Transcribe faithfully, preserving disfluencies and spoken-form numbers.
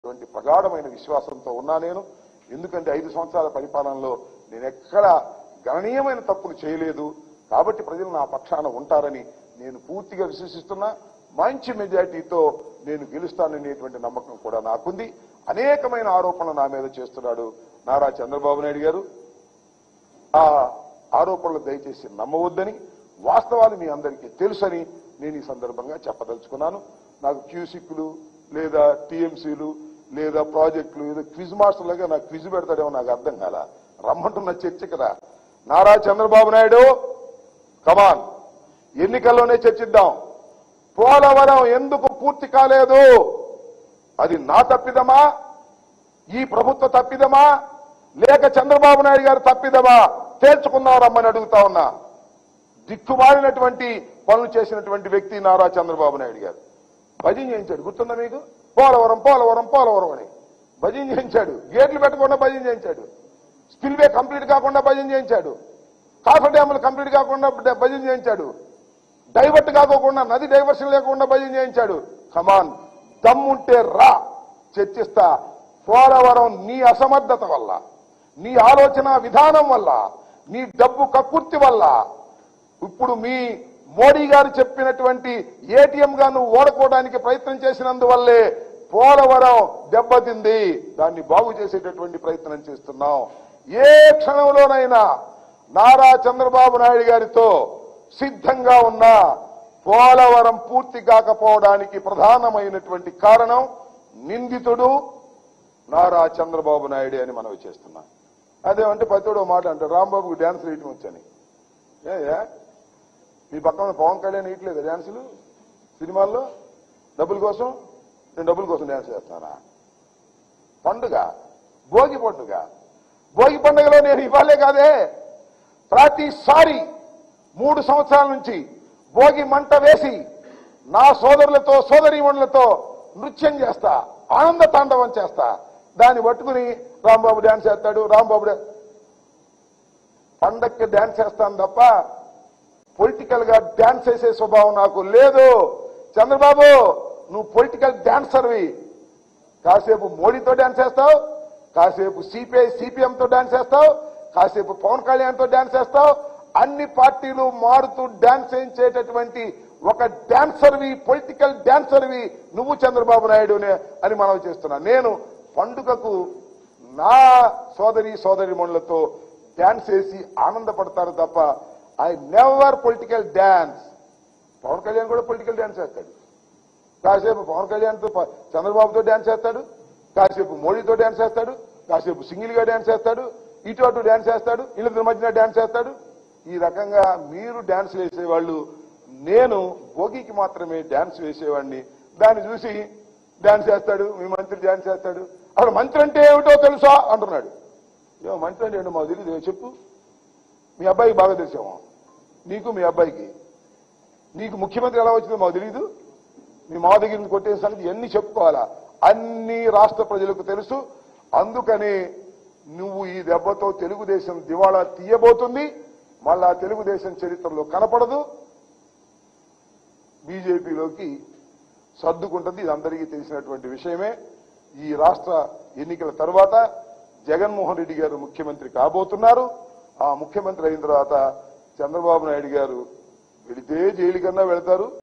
ఇటువంటి ప్రగాఢమైన విశ్వాసంతో ఉన్నా నేను. ఎందుకంటే ఐదు సంవత్సరాల పరిపాలనలో నేను ఎక్కడ గణనీయమైన తప్పులు చేయలేదు. కాబట్టి ప్రజలు నా పక్షాన ఉంటారని నేను పూర్తిగా విశ్వసిస్తున్నా. మంచి మెజారిటీతో నేను గెలుస్తాననేటువంటి నమ్మకం కూడా నాకుంది. అనేకమైన ఆరోపణలు నా మీద చేస్తున్నాడు నారా చంద్రబాబు నాయుడు గారు. ఆ ఆరోపణలు దయచేసి నమ్మవద్దని, వాస్తవాలు మీ అందరికీ తెలుసని నేను ఈ సందర్భంగా చెప్పదలుచుకున్నాను. నాకు క్యూసిక్లు లేదా టీఎంసీలు లేదా ప్రాజెక్టులు ఏదో క్విజ్ మాస్టర్లుగా నాకు క్విజ్ పెడతాడేమో నాకు అర్థం కాల. రమ్మంటున్న చర్చకి రా నారా చంద్రబాబు నాయుడు, కమాన్, ఎన్నికల్లోనే చర్చిద్దాం. పోలవరం ఎందుకు పూర్తి కాలేదు? అది నా తప్పిదమా, ఈ ప్రభుత్వ తప్పిదమా, లేక చంద్రబాబు నాయుడు గారు తప్పిదమా? తేల్చుకుందాం రమ్మని అడుగుతా ఉన్నా. దిక్కుమాలినటువంటి పనులు చేసినటువంటి వ్యక్తి నారా చంద్రబాబు నాయుడు గారు. భజన చేయించాడు, గుర్తుందా మీకు? పోలవరం పోలవరం పోలవరం అని భజన చేయించాడు. గేట్లు పెట్టకుండా భజన చేయించాడు. స్పిల్వే కంప్లీట్ కాకుండా భజన చేయించాడు. కాఫర్ డ్యాములు కంప్లీట్ కాకుండా భజన చేయించాడు. డైవర్ట్ కాకోకుండా, నది డైవర్షన్ లేకుండా భజన చేయించాడు. కమాన్, దమ్ముంటే రా, చర్చిస్తా. పోలవరం నీ అసమర్థత వల్ల, నీ ఆలోచన విధానం వల్ల, నీ డబ్బు కక్కుర్తి వల్ల, ఇప్పుడు మీ మోడీ గారు చెప్పినటువంటి ఏటీఎం గా నువ్వు ఓడుకోవడానికి ప్రయత్నం చేసినందువల్లే పోలవరం దెబ్బతింది. దాన్ని బాగు చేసేటటువంటి ప్రయత్నం చేస్తున్నాం. ఏ క్షణంలోనైనా నారా చంద్రబాబు నాయుడు గారితో సిద్ధంగా ఉన్న పోలవరం పూర్తి కాకపోవడానికి ప్రధానమైనటువంటి కారణం నిందితుడు నారా చంద్రబాబు నాయుడు అని మనవి చేస్తున్నా. అదేమంటే పతితో మాట అంటారు, రాంబాబుకు డ్యాన్స్ వేయటం వచ్చని. ఏ మీ పక్కన పవన్ కళ్యాణ్ వేయట్లేదు డ్యాన్సులు సినిమాల్లో డబ్బుల కోసం? నేను డబ్బుల కోసం డ్యాన్స్ చేస్తానా? పండుగ, భోగి పండుగ. భోగి పండుగలో నేను ఇవ్వాలే కాదే, ప్రతిసారి మూడు సంవత్సరాల నుంచి భోగి మంట వేసి నా సోదరులతో సోదరీమణులతో నృత్యం చేస్తా, ఆనంద తాండవం చేస్తా. దాన్ని పట్టుకుని రాంబాబు డ్యాన్స్ చేస్తాడు, రాంబాబు పండక్కి డ్యాన్స్ చేస్తాను తప్ప పొలిటికల్ గా డ్యాన్స్ చేసే స్వభావం నాకు లేదు. చంద్రబాబు, నువ్వు పొలిటికల్ డాన్సర్వి. కాసేపు మోడీతో డాన్స్ చేస్తావు, కాసేపు సిపిఐ సిపిఎంతో డాన్స్ చేస్తావు, కాసేపు పవన్ కళ్యాణ్తో డాన్స్ చేస్తావు. అన్ని పార్టీలు మారుతూ డాన్స్ చేయించేటటువంటి ఒక డాన్సర్వి, పొలిటికల్ డాన్సర్వి నువ్వు చంద్రబాబు నాయుడు అని మనవి చేస్తున్నా. నేను పండుగకు నా సోదరి సోదరిమణులతో డాన్స్ చేసి ఆనందపడతారు తప్ప I never political dance. Pawan Kalyan కూడా పొలిటికల్ డాన్స్ చేస్తాడు. కాసేపు పవన్ కళ్యాణ్తో చంద్రబాబుతో డాన్స్ చేస్తాడు, కాసేపు మోడీతో డాన్స్ చేస్తాడు, కాసేపు సింగిల్ గా డాన్స్ చేస్తాడు, ఇటు అటు డాన్స్ చేస్తాడు, వీళ్ళిద్దరి మధ్యన డాన్స్ చేస్తాడు. ఈ రకంగా మీరు డాన్స్ వేసేవాళ్ళు, నేను భోగికి మాత్రమే డాన్స్ వేసేవాడిని. దాన్ని చూసి డాన్స్ చేస్తాడు, మీ మంత్రి డాన్స్ చేస్తాడు. అసలు మంత్రి అంటే ఏమిటో తెలుసా అంటున్నాడు. ఏమో మంత్రి అంటే ఏంటో మాకు తెలియదు, చెప్పు. మీ అబ్బాయికి బాగా తెలిసామో, నీకు మీ అబ్బాయికి. నీకు ముఖ్యమంత్రి ఎలా వచ్చిందో మాకు తెలియదు. మీ మా దగ్గర కొట్టే సంగతి ఎన్ని చెప్పుకోవాలా? అన్ని రాష్ట్ర ప్రజలకు తెలుసు. అందుకని నువ్వు ఈ దెబ్బతో తెలుగుదేశం దివాళా తీయబోతుంది. మళ్ళా తెలుగుదేశం చరిత్రలో కనపడదు, బీజేపీలోకి సర్దుకుంటుంది. ఇది అందరికీ తెలిసినటువంటి విషయమే. ఈ రాష్ట్ర ఎన్నికల తర్వాత జగన్మోహన్ రెడ్డి గారు ముఖ్యమంత్రి కాబోతున్నారు. ఆ ముఖ్యమంత్రి అయిన తర్వాత చంద్రబాబు నాయుడు గారు వెళితే జైలు కన్నా వెళతారు.